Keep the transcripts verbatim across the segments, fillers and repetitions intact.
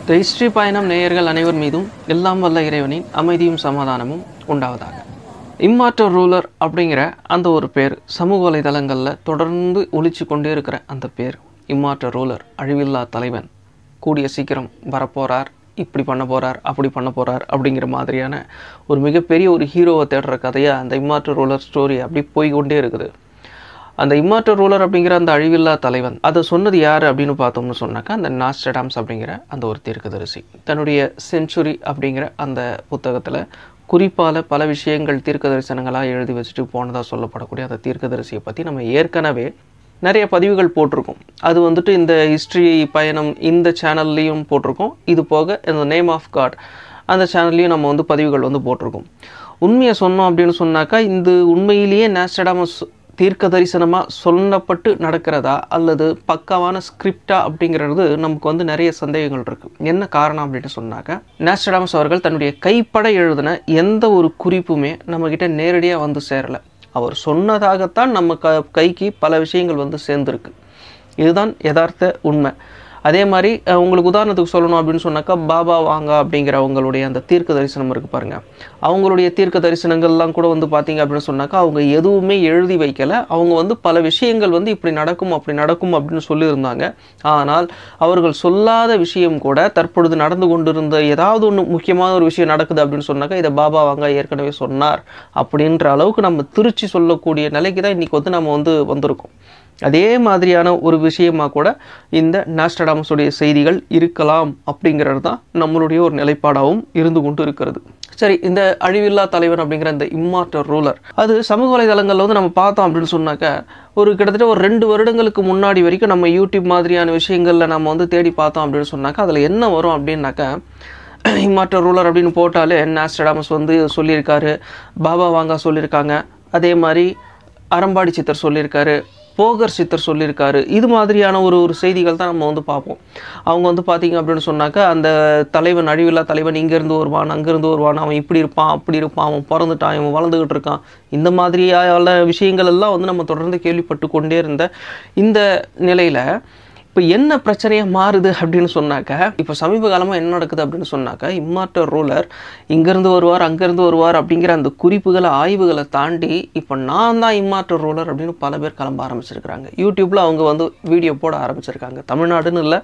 தி history பயணம் நேயர்கள் அனைவர் மீதும் எல்லாம் வல்ல இறைவனின் அமைதியும் சமாதானமும் உண்டாவதாக. இம்மார்டல் ரூலர் அப்படிங்கிற அந்த ஒரு பேர் சமூக வலைதளங்களில் தொடர்ந்து ஒலிச்சு கொண்டே இருக்கிற அந்த பேர் இம்மார்டல் ரூலர், அழிவில்லா தலைவன், கூடிய சீக்கிரம் வரப்போகிறார், இப்படி பண்ண போகிறார், அப்படி பண்ண போகிறார் அப்படிங்கிற மாதிரியான ஒரு மிகப்பெரிய ஒரு ஹீரோவை தேடுற கதையாக அந்த இம்மார்டல் ரூலர் ஸ்டோரி அப்படி போய்கொண்டே இருக்குது. அந்த இம்மார்டல் ரூலர் அப்படிங்கிற அந்த அழிவில்லா தலைவன் அதை சொன்னது யார் அப்படின்னு பார்த்தோம்னு சொன்னாக்கா அந்த நாஸ்ட்ரடாம்ஸ் அப்படிங்கிற அந்த ஒரு தீர்க்கதரிசி தன்னுடைய செஞ்சுரி அப்படிங்கிற அந்த புத்தகத்தில் குறிப்பால் பல விஷயங்கள் தீர்க்க தரிசனங்களாக எழுதி வச்சுட்டு போனதாக சொல்லப்படக்கூடிய அந்த தீர்க்கதரிசியை பற்றி நம்ம ஏற்கனவே நிறைய பதிவுகள் போட்டிருக்கோம். அது வந்துட்டு இந்த ஹிஸ்ட்ரி பயணம் இந்த சேனல்லையும் போட்டிருக்கோம். இது போக இந்த நேம் ஆஃப் காட் அந்த சேனல்லையும் நம்ம வந்து பதிவுகள் வந்து போட்டிருக்கோம். உண்மையை சொன்னோம் அப்படின்னு சொன்னாக்கா இந்த உண்மையிலேயே நாஸ்ட்ரடாமஸ் தீர்க்க தரிசனமாக சொல்லப்பட்டு நடக்கிறதா அல்லது பக்காவான ஸ்கிரிப்டா அப்படிங்கிறது நமக்கு வந்து நிறைய சந்தேகங்கள் இருக்குது. என்ன காரணம் அப்படின்னு சொன்னாக்கா நாஸ்ட்ரடாமஸ் அவர்கள் தன்னுடைய கைப்பட எழுதின எந்த ஒரு குறிப்புமே நம்மக்கிட்ட நேரடியாக வந்து சேரலை. அவர் சொன்னதாகத்தான் நம்ம க கைக்கு பல விஷயங்கள் வந்து சேர்ந்துருக்கு. இதுதான் யதார்த்த உண்மை. அதே மாதிரி உங்களுக்கு உதாரணத்துக்கு சொல்லணும் அப்படின்னு சொன்னாக்கா பாபா வாங்க அப்படிங்கிற அவங்களுடைய அந்த தீர்க்க தரிசனம் இருக்குது பாருங்கள். அவங்களுடைய தீர்க்க தரிசனங்கள்லாம் கூட வந்து பார்த்தீங்க அப்படின்னு சொன்னாக்கா அவங்க எதுவுமே எழுதி வைக்கலை. அவங்க வந்து பல விஷயங்கள் வந்து இப்படி நடக்கும் அப்படி நடக்கும் அப்படின்னு சொல்லியிருந்தாங்க. ஆனால் அவர்கள் சொல்லாத விஷயம் கூட தற்பொழுது நடந்து கொண்டிருந்த ஏதாவது ஒன்று முக்கியமான ஒரு விஷயம் நடக்குது அப்படின்னு சொன்னாக்கா இதை பாபா வாங்க ஏற்கனவே சொன்னார் அப்படின்ற அளவுக்கு நம்ம திருச்சி சொல்லக்கூடிய நிலைக்கு தான் இன்றைக்கி வந்து நம்ம வந்து வந்திருக்கோம். அதே மாதிரியான ஒரு விஷயமாக கூட இந்த நாஸ்ட்ரடாமஸுடைய செய்திகள் இருக்கலாம் அப்படிங்கிறது தான் நம்மளுடைய ஒரு நிலைப்பாடாகவும் இருந்து கொண்டு இருக்கிறது. சரி, இந்த அழிவில்லா தலைவன் அப்படிங்கிற இந்த இம்மார்டல் ரூலர் அது சமூக வலைதளங்களில் வந்து நம்ம பார்த்தோம் அப்படின்னு சொன்னாக்கா ஒரு கிட்டத்தட்ட ஒரு ரெண்டு வருடங்களுக்கு முன்னாடி வரைக்கும் நம்ம யூடியூப் மாதிரியான விஷயங்களில் நம்ம வந்து தேடி பார்த்தோம் அப்படின்னு சொன்னாக்கா அதில் என்ன வரும் அப்படின்னாக்கா இம்மார்டல் ரூலர் அப்படின்னு போட்டாலே நாஸ்ட்ரடாமஸ் வந்து சொல்லியிருக்காரு, பாபா வாங்கா சொல்லியிருக்காங்க, அதே மாதிரி அறம்பாடி சித்தர் சொல்லியிருக்காரு, போகர் சித்தர் சொல்லியிருக்காரு. இது மாதிரியான ஒரு ஒரு செய்திகள் தான் நம்ம வந்து பார்ப்போம். அவங்க வந்து பார்த்திங்க அப்படின்னு சொன்னாக்கா அந்த தலைவன் அழிவில்லா தலைவன் இங்கேருந்து வருவான், அங்கேருந்து வருவான், அவன் இப்படி இருப்பான் அப்படி இருப்பான், அவன் பிறந்துட்டான், அவன் வளர்ந்துக்கிட்டு இருக்கான், இந்த மாதிரியான விஷயங்கள் எல்லாம் வந்து நம்ம தொடர்ந்து கேள்விப்பட்டு கொண்டே இருந்த இந்த நிலையில் இப்போ என்ன பிரச்சனையாக மாறுது அப்படின்னு சொன்னாக்கா இப்போ சமீப காலமாக என்ன நடக்குது அப்படின்னு சொன்னாக்கா இம்மார்டல் ரூலர் இங்கேருந்து வருவார் அங்கேருந்து வருவார் அப்படிங்கிற அந்த குறிப்புகளை ஆய்வுகளை தாண்டி இப்போ நான் தான் இம்மார்டல் ரூலர் அப்படின்னு பல பேர் கிளம்ப ஆரம்பிச்சிருக்கிறாங்க. யூடியூப்பில் அவங்க வந்து வீடியோ போட ஆரம்பிச்சிருக்காங்க. தமிழ்நாடுன்னு இல்லை,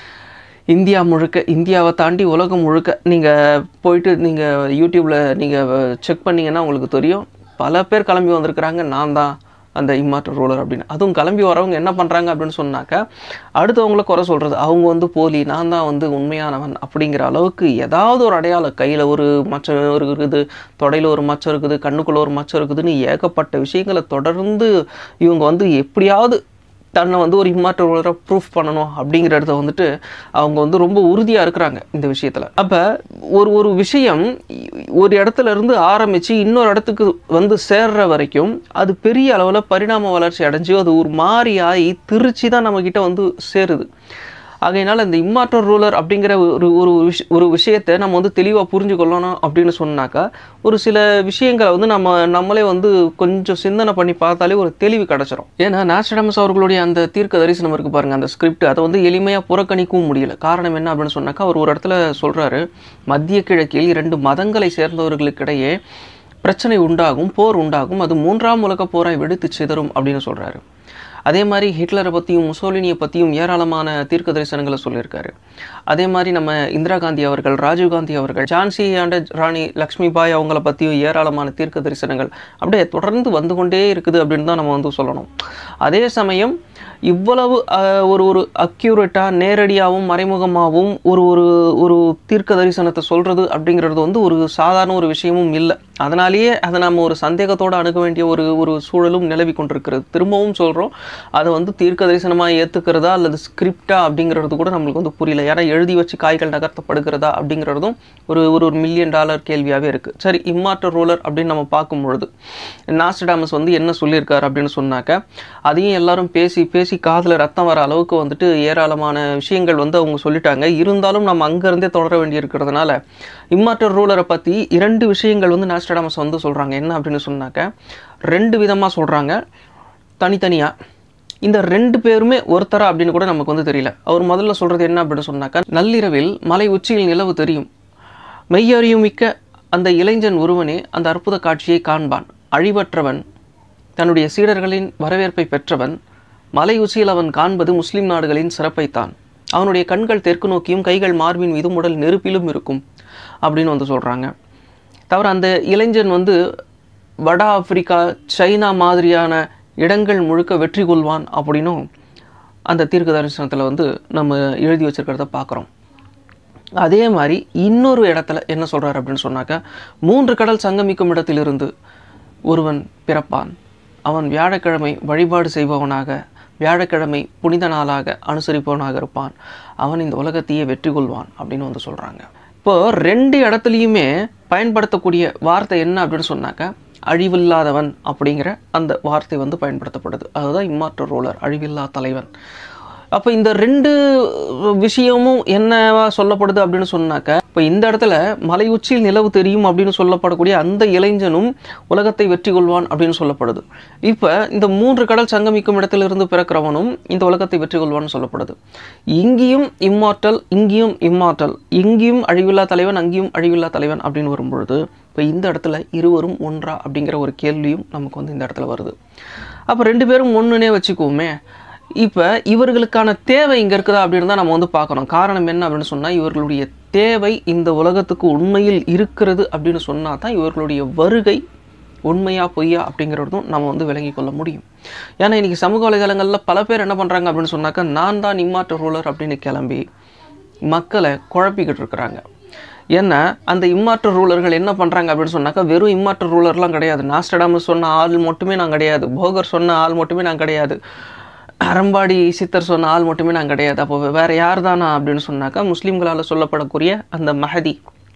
இந்தியா முழுக்க, இந்தியாவை தாண்டி உலகம் முழுக்க நீங்கள் போயிட்டு நீங்கள் யூடியூப்பில் நீங்கள் செக் பண்ணிங்கன்னா உங்களுக்கு தெரியும். பல பேர் கிளம்பி வந்திருக்கிறாங்க நான் தான் அந்த இம்மார்டல் ரூலர் அப்படின்னு. அதுவும் கிளம்பி வரவங்க என்ன பண்ணுறாங்க அப்படின்னு சொன்னாக்கா அடுத்தவங்கள குறை சொல்கிறது, அவங்க வந்து போலி, நான் தான் வந்து உண்மையானவன் அப்படிங்கிற அளவுக்கு ஏதாவது ஒரு அடையாளம், கையில் ஒரு மச்சம் இருக்குது, தொடையில் ஒரு மச்சம் இருக்குது, கண்ணுக்குள்ளே ஒரு மச்சம் இருக்குதுன்னு ஏகப்பட்ட விஷயங்களை தொடர்ந்து இவங்க வந்து எப்படியாவது தன்னை வந்து ஒரு இம்மார்டல் ரூலரை ப்ரூஃப் பண்ணணும் அப்படிங்கிற இடத்த வந்துட்டு அவங்க வந்து ரொம்ப உறுதியாக இருக்கிறாங்க இந்த விஷயத்தில். அப்போ ஒரு ஒரு விஷயம் ஒரு இடத்துல இருந்து ஆரம்பித்து இன்னொரு இடத்துக்கு வந்து சேர்ற வரைக்கும் அது பெரிய அளவில் பரிணாம வளர்ச்சி அடைஞ்சு அது ஒரு மாதிரி ஆகி திருச்சி தான் நம்மக்கிட்ட வந்து சேருது. ஆகையினால் இந்த இம்மார்டல் ரூலர் அப்படிங்கிற ஒரு ஒரு விஷ ஒரு விஷயத்தை நம்ம வந்து தெளிவாக புரிஞ்சு கொள்ளணும் அப்படின்னு சொன்னாக்கா ஒரு சில விஷயங்களை வந்து நம்ம நம்மளே வந்து கொஞ்சம் சிந்தனை பண்ணி பார்த்தாலே ஒரு தெளிவு கிடச்சிரும். ஏன்னா நாஸ்ட்ரடாமஸ் அவர்களுடைய அந்த தீர்க்க தரிசனம் இருக்குது பாருங்கள், அந்த ஸ்கிரிப்ட் அதை வந்து எளிமையாக புறக்கணிக்கவும் முடியல. காரணம் என்ன அப்படின்னு சொன்னாக்கா அவர் ஒரு இடத்துல சொல்கிறாரு, மத்திய கிழக்கில் இரண்டு மதங்களை சேர்ந்தவர்களுக்கிடையே பிரச்சனை உண்டாகும், போர் உண்டாகும், அது மூன்றாம் உலக போராய் வெடித்து சிதறும் அப்படின்னு சொல்கிறாரு. அதே மாதிரி ஹிட்லரை பற்றியும் முசோலினியை பற்றியும் ஏராளமான தீர்க்க தரிசனங்களை சொல்லியிருக்காரு. அதே மாதிரி நம்ம இந்திரா காந்தி அவர்கள், ராஜீவ்காந்தி அவர்கள், ஜான்சி ஆண்ட ராணி லக்ஷ்மிபாய் அவங்கள பற்றியும் ஏராளமான தீர்க்க தரிசனங்கள் அப்படியே தொடர்ந்து வந்து கொண்டே இருக்குது அப்படின்னு தான் நம்ம வந்து சொல்லணும். அதே சமயம் இவ்வளவு ஒரு ஒரு அக்யூரேட்டாக நேரடியாகவும் மறைமுகமாகவும் ஒரு ஒரு ஒரு தீர்க்க தரிசனத்தை சொல்கிறது அப்படிங்கிறது வந்து ஒரு சாதாரண ஒரு விஷயமும் இல்லை. அதனாலேயே அதை நம்ம ஒரு சந்தேகத்தோடு அணுக வேண்டிய ஒரு ஒரு சூழலும் நிலவி கொண்டிருக்கிறது. திரும்பவும் சொல்கிறோம், அதை வந்து தீர்க்க தரிசனமாக ஏற்றுக்கிறதா அல்லது ஸ்கிரிப்டா அப்படிங்கிறது கூட நம்மளுக்கு வந்து புரியல. ஏன்னா எழுதி வச்சு காய்கள் நகர்த்தப்படுகிறதா அப்படிங்கிறதும் ஒரு ஒரு ஒரு மில்லியன் டாலர் கேள்வியாகவே இருக்குது. சரி, இம்மார்டல் ரூலர் அப்படின்னு நம்ம பார்க்கும் பொழுது நாஸ்ட்ரடாமஸ் வந்து என்ன சொல்லியிருக்காரு அப்படின்னு சொன்னாக்க அதையும் எல்லாரும் பேசி பேசி காதில் ரத்தம் வர அளவுக்கு வந்துட்டு ஏராளமான விஷயங்கள் வந்து அவங்க சொல்லிட்டாங்க. இருந்தாலும் நம்ம அங்கேருந்தே தொடர வேண்டி இருக்கிறதுனால இம்மார்டல் ரூலரை பற்றி இரண்டு விஷயங்கள் வந்து நாஸ்ட்ரடாமஸ் வந்து சொல்கிறாங்க. என்ன அப்படின்னு சொன்னாக்க ரெண்டு விதமாக சொல்கிறாங்க தனித்தனியாக. இந்த ரெண்டு பேருமே ஒருத்தரா அப்படின்னு கூட நமக்கு வந்து தெரியல. அவர் முதல்ல சொல்கிறது என்ன அப்படின்னு சொன்னாக்கா, நள்ளிரவில் மலை உச்சியில் நிலவு தெரியும், மெய்யறியும் மிக்க அந்த இளைஞன் ஒருவனே அந்த அற்புத காட்சியை காண்பான். அழிவற்றவன், தன்னுடைய சீடர்களின் வரவேற்பை பெற்றவன். மலை உச்சியில் அவன் காண்பது முஸ்லிம் நாடுகளின் சிறப்பைத்தான். அவனுடைய கண்கள் தெற்கு நோக்கியும் கைகள் மார்பின் மீதும் உடல் நெருப்பிலும் இருக்கும் அப்படின்னு வந்து சொல்கிறாங்க. தவிர அந்த இளைஞன் வந்து வட ஆப்பிரிக்கா, சைனா மாதிரியான இடங்கள் முழுக்க வெற்றி கொள்வான் அப்படின்னும் அந்த தீர்க்க தரிசனத்தில் வந்து நம்ம எழுதி வச்சிருக்கிறத பார்க்குறோம். அதே மாதிரி இன்னொரு இடத்துல என்ன சொல்கிறார் அப்படின்னு சொன்னாக்கா, மூன்று கடல் சங்கமிக்கும் இடத்திலிருந்து ஒருவன் பிறப்பான். அவன் வியாழக்கிழமை வழிபாடு செய்பவனாக, வியாழக்கிழமை புனித நாளாக அனுசரிப்பவனாக இருப்பான். அவன் இந்த உலகத்தையே வெற்றி கொள்வான் அப்படின்னு வந்து சொல்கிறாங்க. இப்போ ரெண்டு இடத்துலையுமே பயன்படுத்தக்கூடிய வார்த்தை என்ன அப்படின்னு சொன்னாக்கா, அழிவில்லாதவன் அப்படிங்கிற அந்த வார்த்தை வந்து பயன்படுத்தப்படுது. அதுதான் இம்மார்டல் ரூலர், அழிவில்லா தலைவன். அப்போ இந்த ரெண்டு விஷயமும் என்னவா சொல்லப்படுது அப்படின்னு சொன்னாக்க, இப்போ இந்த இடத்துல மலை உச்சியில் நிலவு தெரியும் அப்படின்னு சொல்லப்படக்கூடிய அந்த இளைஞனும் உலகத்தை வெற்றி கொள்வான் அப்படின்னு சொல்லப்படுது. இப்போ இந்த மூன்று கடல் சங்கமிக்கும் இடத்திலிருந்து பிறக்கிறவனும் இந்த உலகத்தை வெற்றி கொள்வான்னு சொல்லப்படுது. இங்கேயும் இம்மார்டல், இங்கேயும் இம்மார்டல், இங்கேயும் அழிவில்லா தலைவன், அங்கேயும் அழிவில்லா தலைவன் அப்படின்னு வரும்பொழுது, இப்போ இந்த இடத்துல இருவரும் ஒன்றா அப்படிங்கிற ஒரு கேள்வியும் நமக்கு வந்து இந்த இடத்துல வருது. அப்போ ரெண்டு பேரும் ஒன்றுனே வச்சுக்குவோமே. இப்போ இவர்களுக்கான தேவை இங்கே இருக்குதா அப்படின்னு தான் நம்ம வந்து பார்க்கணும். காரணம் என்ன அப்படின்னு சொன்னால், இவர்களுடைய தேவை இந்த உலகத்துக்கு உண்மையில் இருக்கிறது அப்படின்னு சொன்னால் தான் இவர்களுடைய வருகை உண்மையா பொய்யா அப்படிங்கிறதும் நம்ம வந்து விளங்கி கொள்ள முடியும். ஏன்னா இன்றைக்கி சமூக வலைதளங்களில் பல பேர் என்ன பண்ணுறாங்க அப்படின்னு சொன்னாக்கா, நான் தான் இம்மார்டல் ரூலர் அப்படின்னு கிளம்பி மக்களை குழப்பிக்கிட்டு இருக்கிறாங்க. ஏன்னா அந்த இம்மார்டல் ரூலர்கள் என்ன பண்ணுறாங்க அப்படின்னு சொன்னாக்கா, வெறும் இம்மார்டல் ரூலர்லாம் கிடையாது. நாஸ்டடாமஸ் சொன்ன ஆள் மட்டுமே நான் கிடையாது, போகர் சொன்ன ஆள் மட்டுமே நான் கிடையாது, அரம்பாடி சித்தர் சொன்ன ஆள் மட்டுமே நான் கிடையாது. அப்போ வேறு யார் தானா அப்படின்னு சொன்னாக்கா, முஸ்லீம்களால் சொல்லப்படக்கூடிய அந்த மஹதி,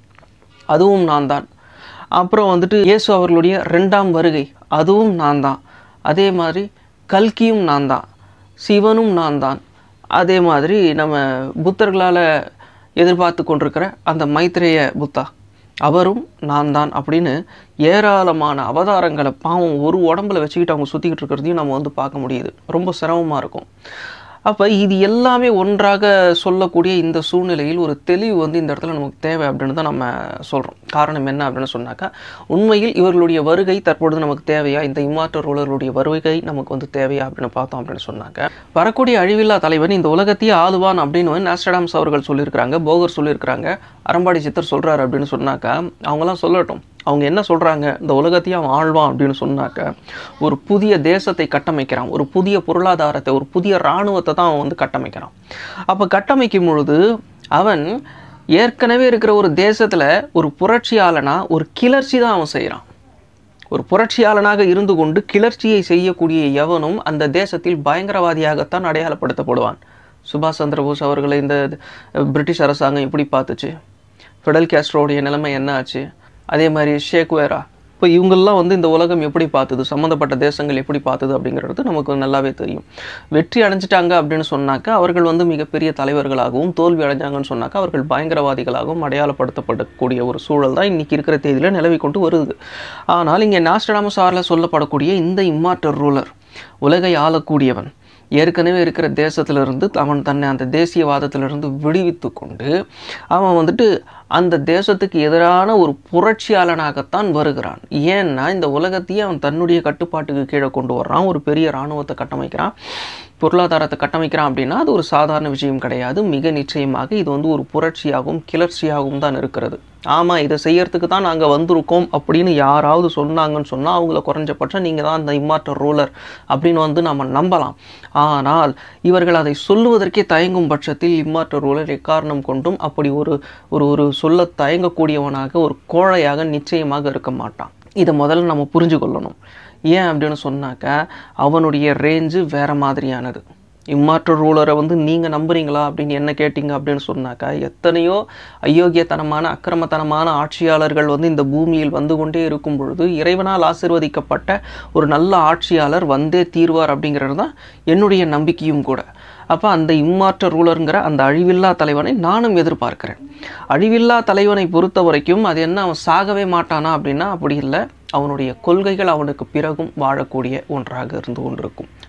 அதுவும் நான் தான். அப்புறம் வந்துட்டு இயேசு அவர்களுடைய ரெண்டாம் வருகை, அதுவும் நான் தான். அதே மாதிரி கல்கியும் நான் தான், சிவனும் நான் தான். அதே மாதிரி நம்ம புத்தர்களால் எதிர்பார்த்து கொண்டிருக்கிற அந்த மைத்ரேய புத்தா, அவரும் நான் தான் அப்படின்னு ஏராளமான அவதாரங்களை பாவம் ஒரு உடம்புல வச்சுக்கிட்டு அவங்க சுற்றிக்கிட்டு இருக்கிறதையும் நம்ம வந்து பார்க்க முடியுது. ரொம்ப சிரமமாக இருக்கும். அப்போ இது எல்லாமே ஒன்றாக சொல்லக்கூடிய இந்த சூழ்நிலையில் ஒரு தெளிவு வந்து இந்த இடத்துல நமக்கு தேவை அப்படின்னு தான் நம்ம சொல்கிறோம். காரணம் என்ன அப்படின்னு சொன்னாக்கா, உண்மையில் இவர்களுடைய வருகை தற்பொழுது நமக்கு தேவையா, இந்த இம்மார்டல் ரூலர்களுடைய வருகை நமக்கு வந்து தேவையா அப்படின்னு பார்த்தோம் அப்படின்னு சொன்னாக்க, வரக்கூடிய அழிவில்லா தலைவன் இந்த உலகத்தையே ஆளுவான் அப்படின்னு நாஸ்டடாமஸ் அவர்கள் சொல்லியிருக்கிறாங்க, போகர் சொல்லியிருக்கிறாங்க, அரம்பாடி சித்தர் சொல்கிறாரு அப்படின்னு சொன்னாக்கா, அவங்களாம் சொல்லட்டும். அவங்க என்ன சொல்கிறாங்க, இந்த உலகத்தையும் அவன் ஆழ்வான் அப்படின்னு சொன்னாக்க, ஒரு புதிய தேசத்தை கட்டமைக்கிறான், ஒரு புதிய பொருளாதாரத்தை, ஒரு புதிய இராணுவத்தை தான் அவன் வந்து கட்டமைக்கிறான். அப்போ கட்டமைக்கும் பொழுது அவன் ஏற்கனவே இருக்கிற ஒரு தேசத்தில் ஒரு புரட்சியாளனா ஒரு கிளர்ச்சி தான் அவன் செய்கிறான். ஒரு புரட்சியாளனாக இருந்து கொண்டு கிளர்ச்சியை செய்யக்கூடிய எவனும் அந்த தேசத்தில் பயங்கரவாதியாகத்தான் அடையாளப்படுத்தப்படுவான். சுபாஷ் சந்திரபோஸ் அவர்களை இந்த பிரிட்டிஷ் அரசாங்கம் எப்படி பார்த்துச்சு, ஃபிடல் காஸ்ட்ரோடைய நிலைமை என்ன ஆச்சு, அதே மாதிரி ஷேக்வேரா, இப்போ இவங்கெல்லாம் வந்து இந்த உலகம் எப்படி பார்த்துது, சம்மந்தப்பட்ட தேசங்கள் எப்படி பார்த்துது அப்படிங்கிறது நமக்கு நல்லாவே தெரியும். வெற்றி அடைஞ்சிட்டாங்க அப்படின்னு சொன்னாக்கா அவர்கள் வந்து மிகப்பெரிய தலைவர்களாகவும், தோல்வி அடைஞ்சாங்கன்னு சொன்னாக்கா அவர்கள் பயங்கரவாதிகளாகவும் அடையாளப்படுத்தப்படக்கூடிய ஒரு சூழல் தான் இன்றைக்கி இருக்கிற தேதியில் நிலவி கொண்டு வருது. ஆனால் இங்கே நாஸ்டடாமஸ் ஆரில் சொல்லப்படக்கூடிய இந்த இம்மார்டல் ரூலர், உலகை ஆளக்கூடியவன், ஏற்கனவே இருக்கிற தேசத்திலிருந்து அவன் தன்னை அந்த தேசியவாதத்திலிருந்து விடுவித்து கொண்டு அவன் வந்துட்டு அந்த தேசத்துக்கு எதிரான ஒரு புரட்சியாளனாகத்தான் வருகிறான். ஏன்னா இந்த உலகத்தையே அவன் தன்னுடைய கட்டுப்பாட்டுக்கு கீழே கொண்டு வர்றான், ஒரு பெரிய இராணுவத்தை கட்டமைக்கிறான், பொருளாதாரத்தை கட்டமைக்கிறான். அப்படின்னா அது ஒரு சாதாரண விஷயம் கிடையாது. மிக நிச்சயமாக இது வந்து ஒரு புரட்சியாகவும் கிளர்ச்சியாகவும் தான் இருக்கிறது. ஆமாம், இதை செய்யறதுக்கு தான் நாங்கள் வந்திருக்கோம் அப்படின்னு யாராவது சொன்னாங்கன்னு சொன்னால் அவங்கள குறைஞ்சபட்சம் நீங்கள் தான் அந்த இம்மார்டல் ரூலர் அப்படின்னு வந்து நம்ம நம்பலாம். ஆனால் இவர்கள் அதை சொல்லுவதற்கே தயங்கும் பட்சத்தில் இம்மார்டல் ரூலர் எக்காரணம் கொண்டும் அப்படி ஒரு ஒரு ஒரு சொல்ல தயங்கக்கூடியவனாக, ஒரு கோழையாக நிச்சயமாக இருக்க மாட்டான். இதை முதல்ல நம்ம புரிஞ்சு கொள்ளணும். ஏன் அப்படின்னு சொன்னாக்க அவனுடைய ரேஞ்சு வேறு மாதிரியானது. இம்மார்டல் ரூலரை வந்து நீங்கள் நம்புறீங்களா அப்படின்னு என்ன கேட்டிங்க அப்படின்னு சொன்னாக்கா, எத்தனையோ அயோக்கியத்தனமான அக்கிரமத்தனமான ஆட்சியாளர்கள் வந்து இந்த பூமியில் வந்து கொண்டே இருக்கும் பொழுது இறைவனால் ஆசீர்வதிக்கப்பட்ட ஒரு நல்ல ஆட்சியாளர் வந்தே தீர்வார் அப்படிங்கிறது தான் என்னுடைய நம்பிக்கையும் கூட. அப்போ அந்த இம்மார்டல் ரூலருங்கிற அந்த அழிவில்லா தலைவனை நானும் எதிர்பார்க்கிறேன். அழிவில்லா தலைவனை பொறுத்த வரைக்கும் அது என்ன, அவன் சாகவே மாட்டானா அப்படின்னா அப்படி இல்லை. அவனுடைய கொள்கைகள் அவனுக்கு பிறகும் வாழக்கூடிய ஒன்றாக இருந்து கொண்டிருக்கும்.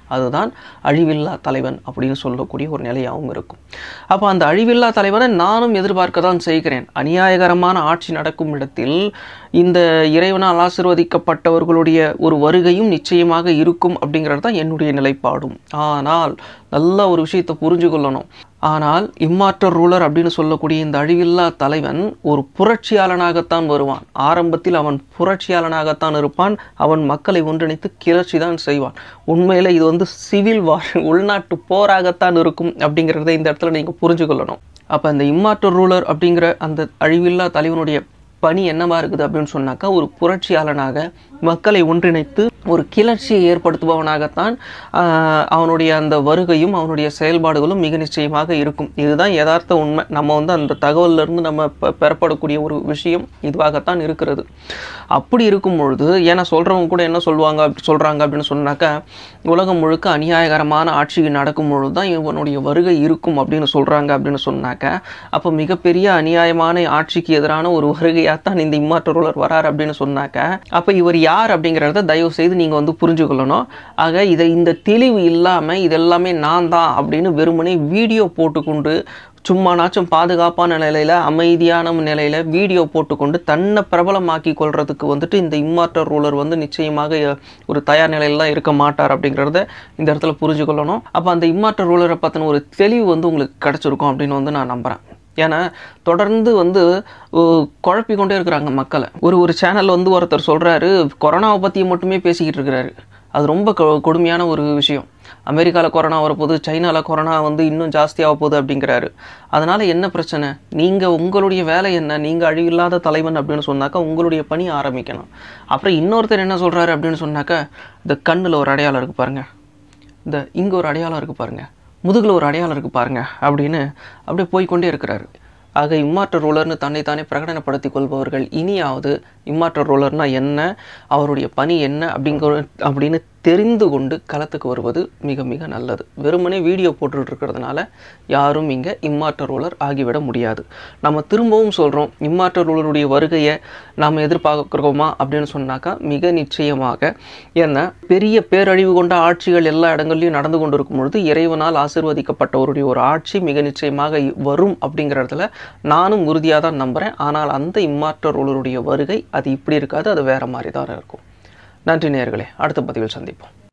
அதுதான் அழிவில்லா தலைவன் அப்படின்னு சொல்லக்கூடிய ஒரு நிலையாகவும் இருக்கும். அப்போ அந்த அழிவில்லா தலைவனை நானும் எதிர்பார்க்க தான் செய்கிறேன். அநியாயகரமான ஆட்சி நடக்கும் இடத்தில் இந்த இறைவனால் ஆசீர்வதிக்கப்பட்டவர்களுடைய ஒரு வருகையும் நிச்சயமாக இருக்கும் அப்படிங்கிறது தான் என்னுடைய நிலைப்பாடும். ஆனால் நல்ல ஒரு விஷயத்தை புரிஞ்சு கொள்ளணும். ஆனால் இம்மார்டல் ரூலர் அப்படின்னு சொல்லக்கூடிய இந்த அழிவில்லா தலைவன் ஒரு புரட்சியாளனாகத்தான் வருவான். ஆரம்பத்தில் அவன் புரட்சியாளனாகத்தான் இருப்பான். அவன் மக்களை ஒன்றிணைத்து கிளர்ச்சி தான் செய்வான். உண்மையில் இது வந்து சிவில் வார், உள்நாட்டு போராகத்தான் இருக்கும் அப்படிங்கிறத இந்த இடத்துல நீங்கள் புரிஞ்சு கொள்ளணும். அப்போ அந்த இம்மார்டல் ரூலர் அப்படிங்கிற அந்த அழிவில்லா தலைவனுடைய பணி என்னவா இருக்குது அப்படின்னு சொன்னாக்கா, ஒரு புரட்சியாளனாக மக்களை ஒன்றிணைத்து ஒரு கிளர்ச்சியை ஏற்படுத்துபவனாகத்தான் அவனுடைய அந்த வருகையும் அவனுடைய செயல்பாடுகளும் மிக நிச்சயமாக இருக்கும். இதுதான் யதார்த்த உண்மை. நம்ம வந்து அந்த தகவலிருந்து நம்ம பெறப்படக்கூடிய ஒரு விஷயம் இதுவாகத்தான் இருக்கிறது. அப்படி இருக்கும் பொழுது, ஏன்னா சொல்கிறவங்க கூட என்ன சொல்லுவாங்க அப்படி சொல்கிறாங்க அப்படின்னு சொன்னாக்கா, உலகம் முழுக்க அநியாயகரமான ஆட்சி நடக்கும் பொழுது தான் இவனுடைய வருகை இருக்கும் அப்படின்னு சொல்கிறாங்க அப்படின்னு சொன்னாக்கா, அப்போ மிகப்பெரிய அநியாயமான ஆட்சிக்கு எதிரான ஒரு வருகையாகத்தான் இந்த இம்மார்டல் ரூலர் வரார் அப்படின்னு சொன்னாக்கா, அப்போ இவர் யார் அப்படிங்கிறத தயவு செய்து நீங்கள் வந்து புரிஞ்சுக்கொள்ளணும். ஆக இதை இந்த தெளிவு இல்லாமல் இதெல்லாமே நான் தான் அப்படின்னு வெறுமனே வீடியோ போட்டுக்கொண்டு சும்மானாச்சும் பாதுகாப்பான நிலையில் அமைதியான நிலையில் வீடியோ போட்டுக்கொண்டு தன்னை பிரபலமாக்கி கொள்றதுக்கு வந்துட்டு இந்த இம்மார்டல் ரூலர் வந்து நிச்சயமாக ஒரு தயார் நிலையிலாம் இருக்க மாட்டார் அப்படிங்கிறத இந்த இடத்துல புரிஞ்சுக்கொள்ளணும். அப்போ அந்த இம்மார்டல் ரூலரை பற்றின ஒரு தெளிவு வந்து உங்களுக்கு கிடச்சிருக்கும் அப்படின்னு வந்து நான் நம்புகிறேன். ஏன்னா தொடர்ந்து வந்து குழப்பிக்கொண்டே இருக்கிறாங்க மக்களை. ஒரு ஒரு சேனல் வந்து ஒருத்தர் சொல்கிறாரு, கொரோனாவை பற்றி மட்டுமே பேசிக்கிட்டு இருக்கிறாரு. அது ரொம்ப கொடுமையான ஒரு விஷயம். அமெரிக்காவில் கொரோனா வரப்போகுது, சைனாவில் கொரோனா வந்து இன்னும் ஜாஸ்தியாக போகுது அப்படிங்கிறாரு. அதனால் என்ன பிரச்சனை? நீங்கள் உங்களுடைய வேலை என்ன? நீங்கள் அழிவில்லாத தலைவன் அப்படின்னு சொன்னாக்கா உங்களுடைய பணி ஆரம்பிக்கணும். அப்புறம் இன்னொருத்தர் என்ன சொல்கிறாரு அப்படின்னு சொன்னாக்கா, இந்த கண்ணில் ஒரு அடையாளம் இருக்குது பாருங்கள், இந்த இங்கே ஒரு அடையாளம் இருக்குது பாருங்கள், முதுகில் ஒரு அடையாளம் இருக்குது பாருங்க அப்படின்னு அப்படியே போய்கொண்டே இருக்கிறாரு. ஆக இம்மார்டல் ரூலர்னு தன்னைத்தானே பிரகடனப்படுத்தி கொள்பவர்கள் இனியாவது இம்மார்டல் ரூலர்னா என்ன, அவருடைய பணி என்ன அப்படிங்கிற அப்படின்னு தெரிந்து கொண்டு களத்துக்கு வருவது மிக மிக நல்லது. வெறுமனே வீடியோ போட்டுட்டு இருக்கிறதுனால யாரும் இங்கே இம்மார்டல் ரூலர் ஆகிவிட முடியாது. நம்ம திரும்பவும் சொல்கிறோம், இம்மார்டல் ரூலருடைய வருகையை நாம் எதிர்பார்க்குறோமா அப்படின்னு சொன்னாக்கா மிக நிச்சயமாக. ஏன்னா பெரிய பேரழிவு கொண்ட ஆட்சிகள் எல்லா இடங்கள்லையும் நடந்து கொண்டு இருக்கும் பொழுது இறைவனால் ஆசீர்வதிக்கப்பட்டவருடைய ஒரு ஆட்சி மிக நிச்சயமாக வரும் அப்படிங்கிறதுல நானும் உறுதியாக தான் நம்புகிறேன். ஆனால் அந்த இம்மார்டல் ரூலருடைய வருகை அது இப்படி இருக்காது, அது வேறு மாதிரி தான் இருக்கும். நன்றி நேயர்களே, அடுத்த பதிவில் சந்திப்போம்.